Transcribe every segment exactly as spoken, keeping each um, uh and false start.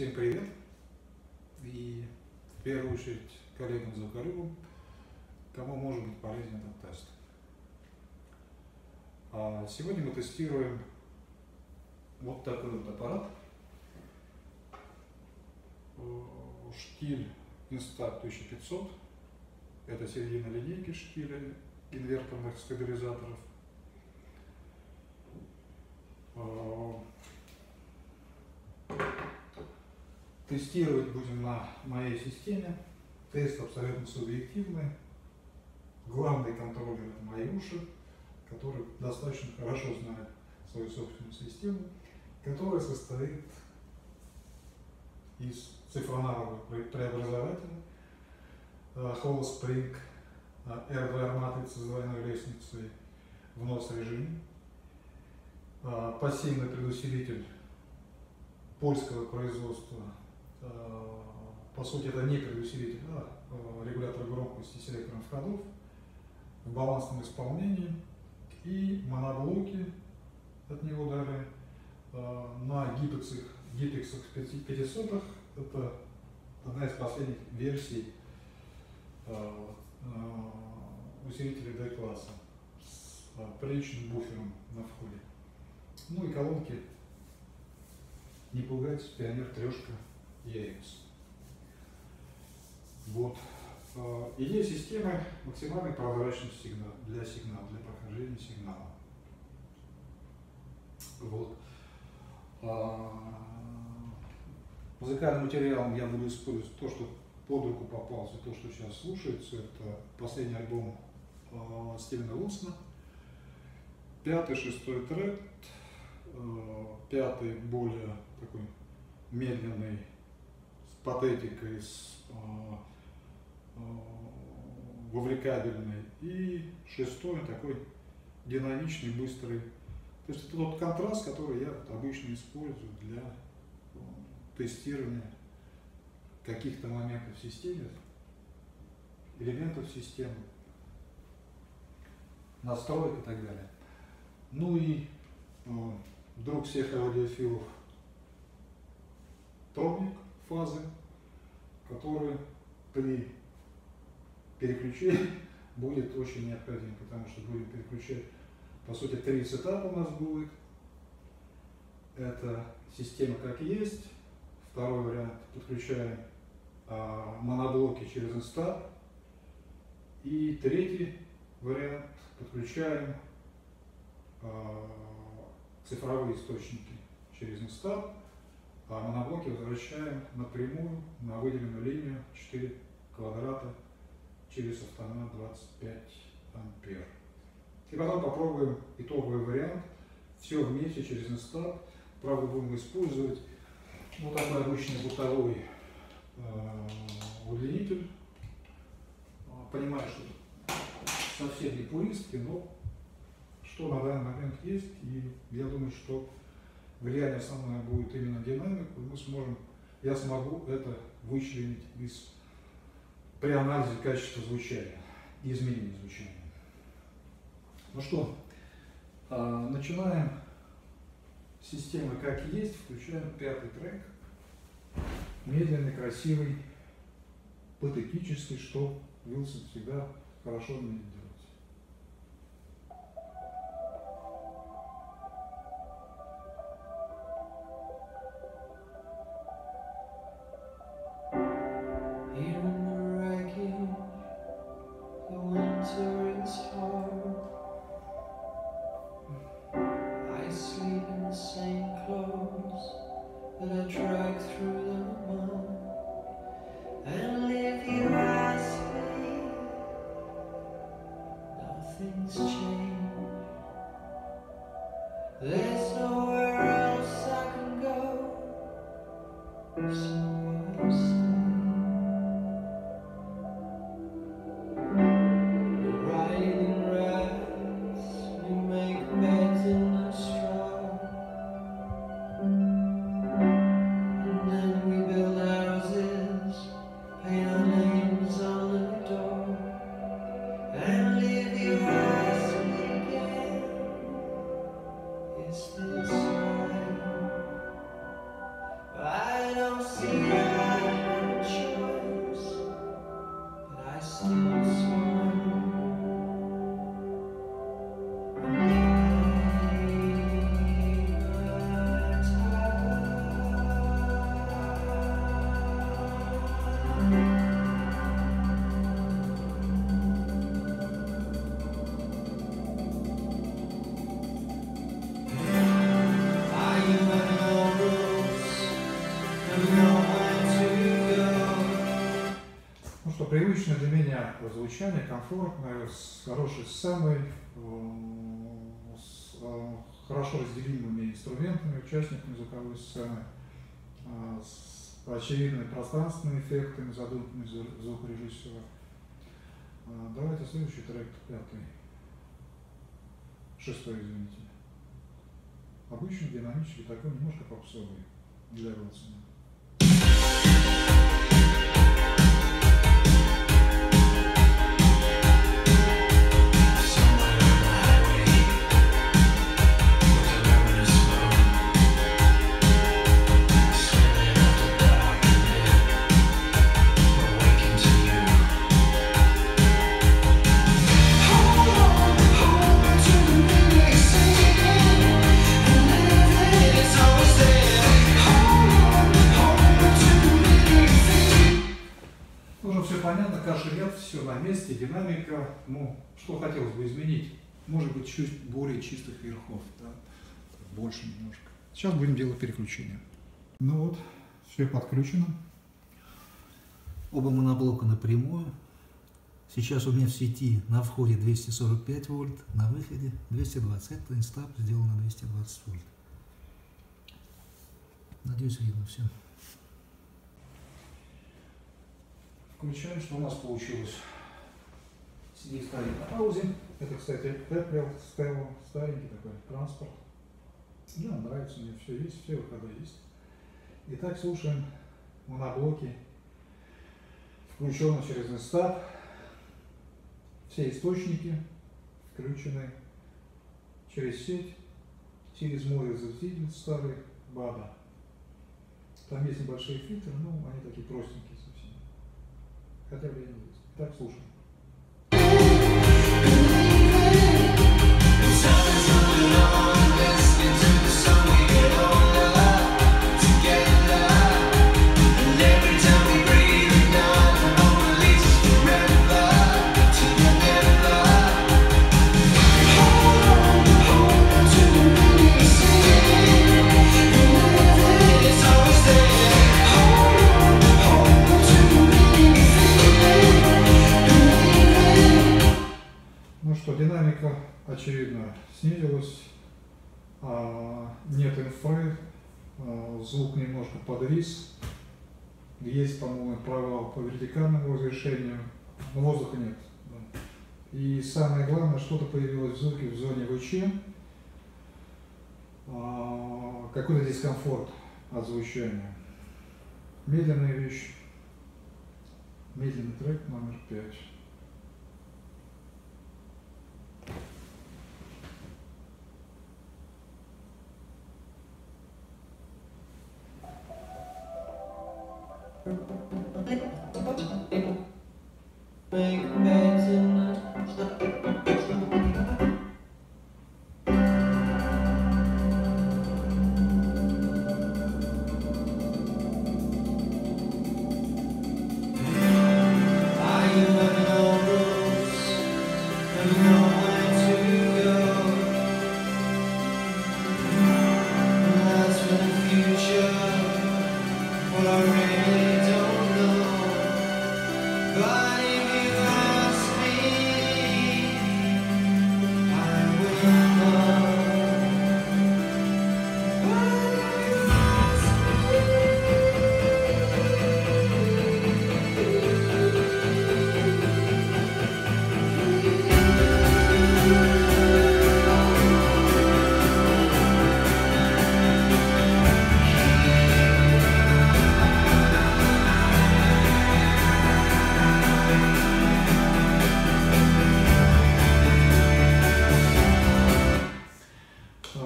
Всем привет! И в первую очередь коллегам-звуколюбам, кому может быть полезен этот тест. А сегодня мы тестируем вот такой вот аппарат. Штиль Instax тысяча пятьсот. Это середина линейки штиля инверторных стабилизаторов. Тестировать будем на моей системе. Тест абсолютно субъективный. Главный контроллер — это мои уши, которые достаточно хорошо знают свою собственную систему, которая состоит из цифрового преобразователя Hall Spring эр два матрицы с двойной лестницей в нос режиме, пассивный предусилитель польского производства. По сути, это не предусилитель, а регулятор громкости селекторных входов в балансном исполнении, и моноблоки от него дали на Gipexx пятисот. Это одна из последних версий усилителя D-класса с приличным буфером на входе. Ну и колонки, не пугайтесь, Пионер трешка и экс. Вот. Идея системы — максимальной прозрачности сигнала, для сигнала, для прохождения сигнала. Вот. Музыкальным материалом я буду использовать то, что под руку попался, то, что сейчас слушается. Это последний альбом Стивена Уилсона. Пятый, шестой трек. Пятый более такой медленный, с патетикой, с вовлекабельный, и шестой такой динамичный, быстрый. То есть это тот контраст, который я обычно использую для тестирования каких-то моментов в системе, элементов системы, настроек и так далее. Ну и э, друг всех аудиофилов пробник фазы, который при переключении будет очень необходим, потому что будем переключать, по сути, три сетапа у нас будет. Это система как есть. Второй вариант — подключаем а, моноблоки через Instax. И третий вариант — подключаем а, цифровые источники через Instax, а моноблоки возвращаем напрямую на выделенную линию четыре квадрата через автомат двадцать пять ампер. И потом попробуем итоговый вариант, все вместе через Instax. Правда, будем использовать вот такой обычный бытовой э, удлинитель. Понимаю, что совсем не пуристки, но что на данный момент есть, и я думаю, что влияние основное будет именно на динамику. Мы сможем, я смогу это вычленить из при анализе качества звучания и изменения звучания. Ну что, э, начинаем. Система как есть, включаем пятый трек. Медленный, красивый, патетический, что Уилсон всегда хорошо умеет делать. There's nowhere else I can go, so I'll stay. We're riding in rats, we make beds in the straw, and then we build houses, paint our names on the door, and leave you ask me again, is this right? I don't see I had a choice, but I still swung. And by my Ну что, привычное для меня звучание, комфортное, с хорошей сценой, э, с э, хорошо разделимыми инструментами, участниками звуковой сцены, э, с очевидными пространственными эффектами, задуманными зву- звукорежиссера. Э, Давайте следующий трек, пятый, шестой, извините. Обычный, динамический, такой немножко попсовый для Вилсона. Уже все понятно, каши нет, все на месте, динамика. Ну, что хотелось бы изменить? Может быть, чуть более чистых верхов, да? Больше немножко. Сейчас будем делать переключение. Ну вот, все подключено. Оба моноблока напрямую. Сейчас у меня в сети на входе двести сорок пять вольт, на выходе двести двадцать. Это инстап сделан на двести двадцать вольт. Надеюсь, видно все. Включаем, что у нас получилось. си ди стоит на паузе. Это, кстати, Apple Stelo, старенький такой транспорт. Да, нравится мне, все есть, все выходы есть. Итак, слушаем моноблоки, включенные через инстап. Все источники включены через сеть, через мой разделитель старый бада. Там есть небольшие фильтры, но они такие простенькие совсем. Хотя бы не есть. Итак, слушаем. Ну что, динамика, очевидно, снизилась, а, нет инфры, а, звук немножко подвис, есть, по-моему, провал по вертикальному разрешению, но воздуха нет. Да. И самое главное, что-то появилось в звуке в зоне ВЧ, а, какой-то дискомфорт от звучания. Медленная вещь, медленный трек номер пять. Make beds in the Are you running on roads? Don't know where to go. That's for the future. Well, I really don't know. But if you ask me,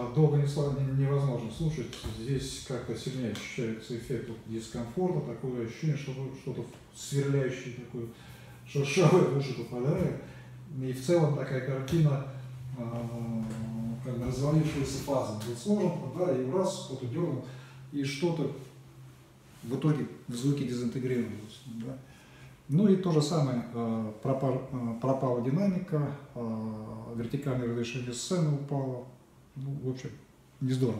долго не, невозможно слушать. Здесь как-то сильнее ощущается эффект дискомфорта, такое ощущение, что что-то сверляющее, такое шершавое в уши попадает. И в целом такая картина, как бы развалившаяся фаза. Был сложен, да, и раз кто-то дернул, и что-то в итоге в звуке дезинтегрировалось. Да. Ну и то же самое, пропала, пропала динамика, вертикальное разрешение сцены упало. Ну, в общем, не здорово.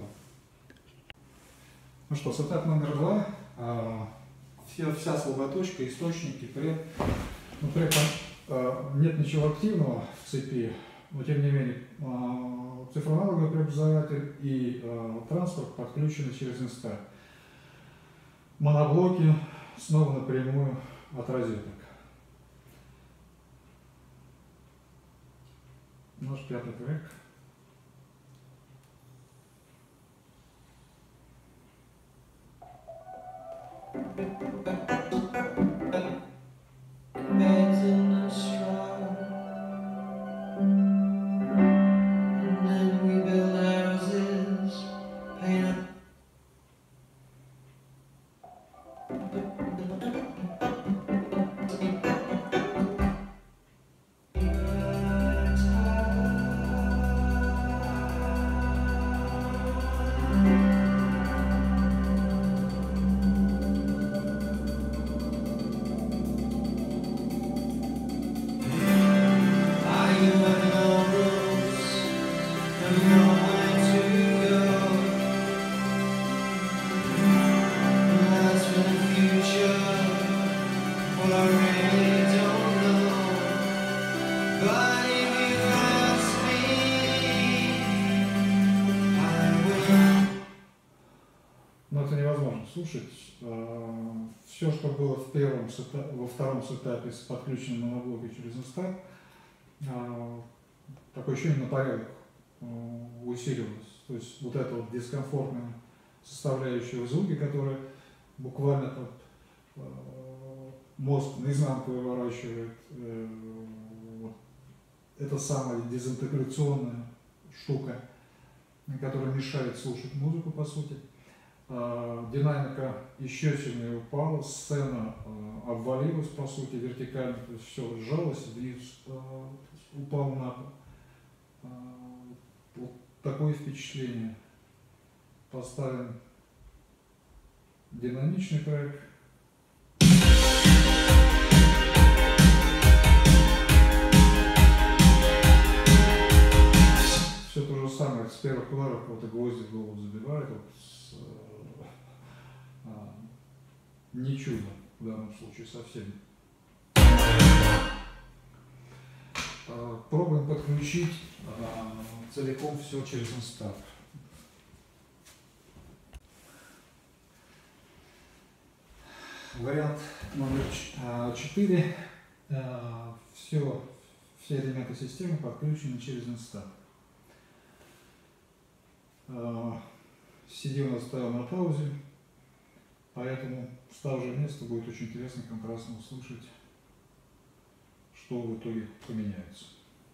Ну что, сетап номер два. Вся, вся слабая точка, источники, при, ну, при этом нет ничего активного в цепи, но тем не менее цифроаналоговый преобразователь и транспорт подключены через инстат. Моноблоки снова напрямую от розеток. Наш пятый трек. Слушать. Все, что было в первом, во втором сетапе с подключенным моноблоком через инстат, такое ощущение на порядок усиливалось. То есть вот эта вот дискомфортная составляющая в звуке, которая буквально под мозг наизнанку выворачивает, вот, это самая дезинтеграционная штука, которая мешает слушать музыку, по сути. Динамика еще сильнее упала, сцена обвалилась, по сути, вертикально, то есть все сжалось, вниз упал на пол. Вот такое впечатление. Поставим динамичный трек. Все то же самое, с первых ударов кого-то гвозди в голову забивает. Вот, с, а, не чудо в данном случае совсем. А, пробуем подключить а, целиком все через инстат. Вариант номер четыре. А, все, все элементы системы подключены через инстат. си ди у нас стоял на паузе, поэтому с того же места будет очень интересно контрастно услышать, что в итоге поменяется.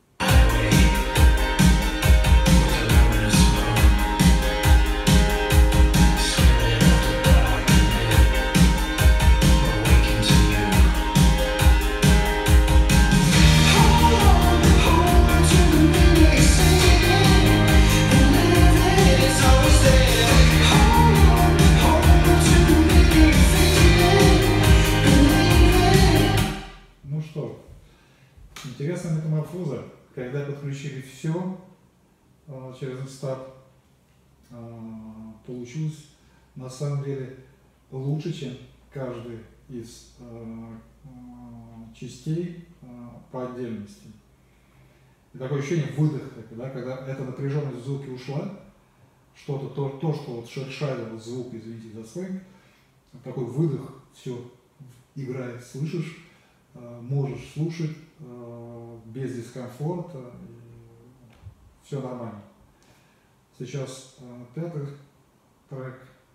Интересная метаморфоза, когда подключили все э, через инстат, э, получилось на самом деле лучше, чем каждый из э, э, частей э, по отдельности. И такое ощущение выдоха, да, когда эта напряженность в звуке ушла, что-то, то, то, что вот шершавило звук, извините за сленг, такой выдох, все играет, слышишь, э, можешь слушать без дискомфорта, все нормально. Сейчас э, пятый трек.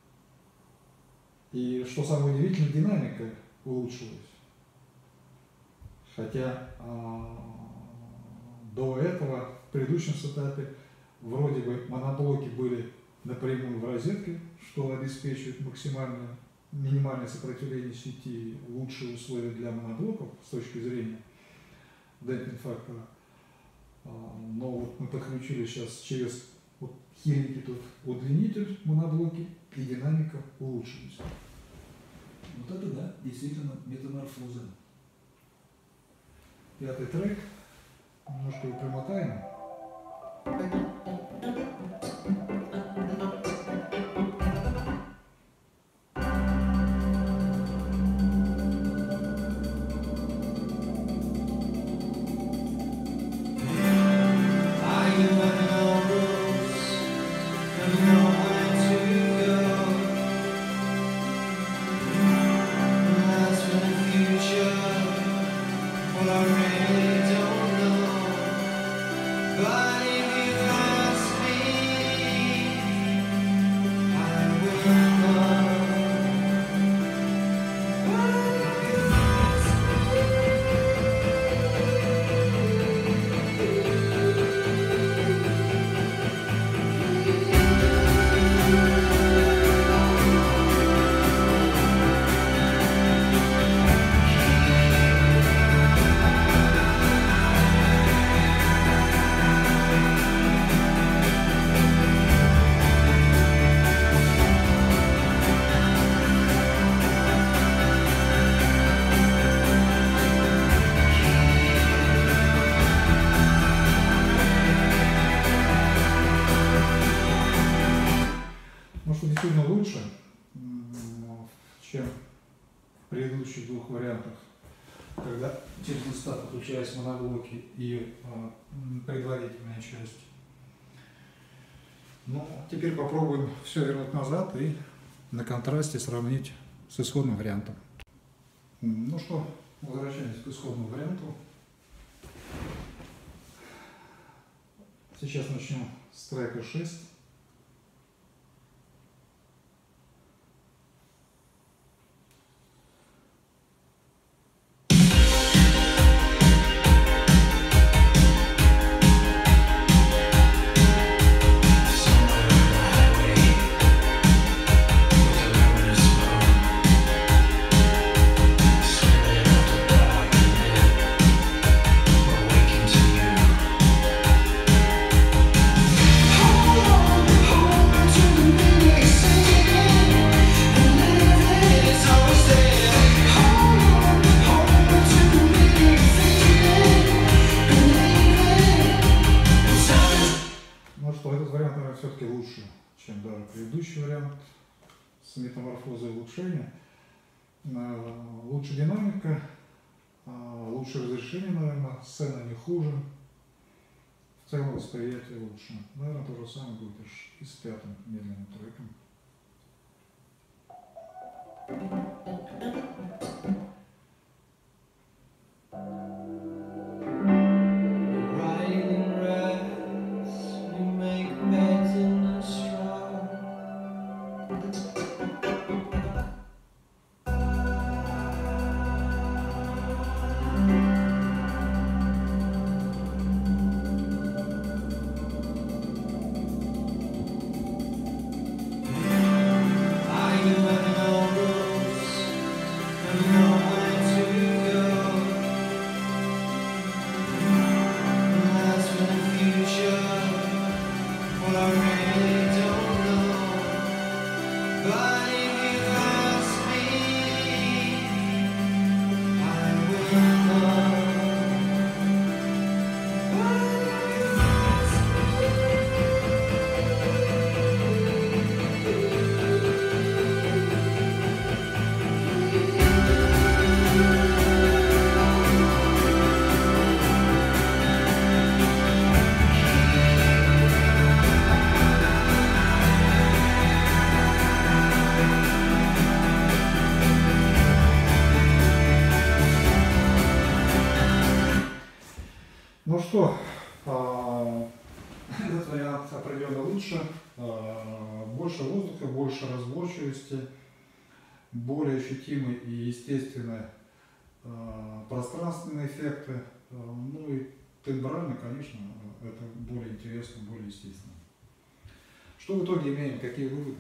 И что самое удивительное, динамика улучшилась. Хотя э, до этого, в предыдущем сетапе, вроде бы моноблоки были напрямую в розетке, что обеспечивает максимальное, минимальное сопротивление сети, лучшие условия для моноблоков с точки зрения демпинг фактора. Но вот мы подключили сейчас через вот хиленький тут удлинитель моноблоки, и динамика улучшилась. Вот это, да, действительно метаморфоза. Пятый трек. Немножко его примотаем. Что действительно лучше, чем в предыдущих двух вариантах, когда через листа подключались моноблоки и э, предварительная часть. Ну, теперь попробуем все вернуть назад и на контрасте сравнить с исходным вариантом. Ну что, возвращаемся к исходному варианту. Сейчас начнем с трека шесть. Все-таки лучше, чем даже предыдущий вариант с метаморфозой улучшения. Лучше динамика, лучше разрешение, наверное, сцена не хуже. В целом восприятие лучше. Наверное, то же самое будет и с пятым медленным треком. Ну что, этот вариант определенно лучше, больше воздуха, больше разборчивости, более ощутимые и естественные пространственные эффекты, ну и тембрально, конечно, это более интересно, более естественно. Что в итоге имеем, какие выводы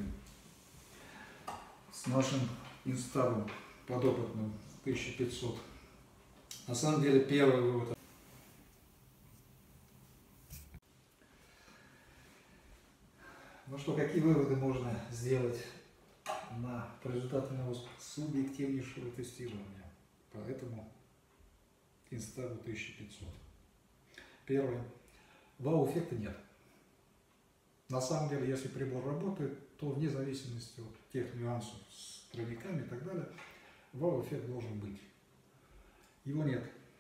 с нашим инстабом подопытным тысяча пятьсот? На самом деле первый вывод. Ну что, какие выводы можно сделать на по результатам моего субъективнейшего тестирования по этому инстабу тысяча пятьсот? Первое. Вау-эффекта нет. На самом деле, если прибор работает, то вне зависимости от тех нюансов с тройниками и так далее, вау-эффект должен быть. Его нет.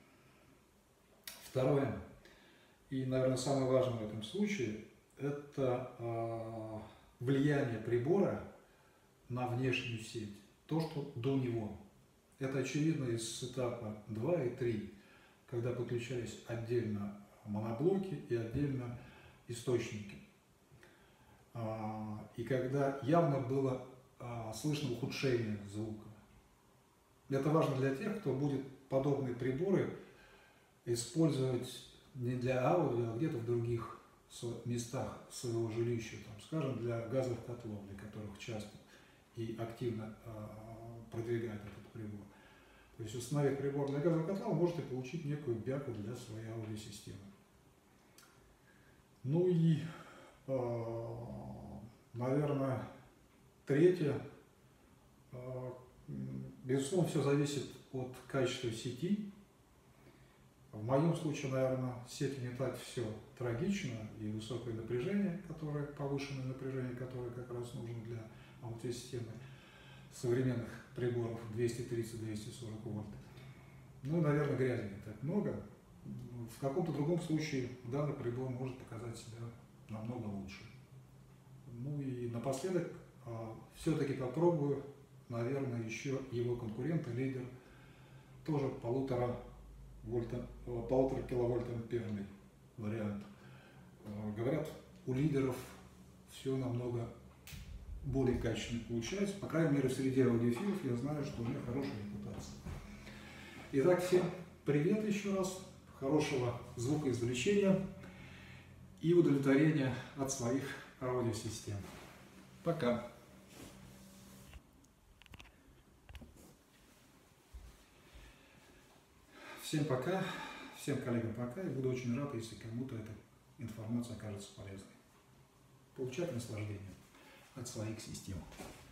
Второе, и, наверное, самое важное в этом случае, это э, влияние прибора на внешнюю сеть. То, что до него. Это очевидно из этапа два и три, когда подключались отдельно моноблоки и отдельно источники. И когда явно было слышно ухудшение звука. Это важно для тех, кто будет подобные приборы использовать не для аудио, а где-то в других местах своего жилища, там, скажем, для газовых котлов, для которых часто и активно продвигают этот прибор. То есть, установив прибор для газового котла, вы можете получить некую бяку для своей аудиосистемы. Ну и, наверное, третье. Безусловно, все зависит от качества сети. В моем случае, наверное, сеть не так все трагично, и высокое напряжение, которое, повышенное напряжение, которое как раз нужно для аудиосистемы современных приборов двести тридцать — двести сорок вольт. Ну, наверное, грязи не так много. В каком-то другом случае данный прибор может показать себя намного лучше. Ну и напоследок все-таки попробую, наверное, еще его конкурента, лидер, тоже полутора вольта, полутора киловольт-амперный вариант. Говорят, у лидеров все намного более качественно получается. По крайней мере, в среде аудиофилов я знаю, что у них хорошая репутация. Итак, всем привет еще раз, хорошего звукоизвлечения и удовлетворения от своих аудиосистем. Пока! Всем пока, всем коллегам пока, и буду очень рад, если кому-то эта информация окажется полезной. Получать наслаждение от своих систем.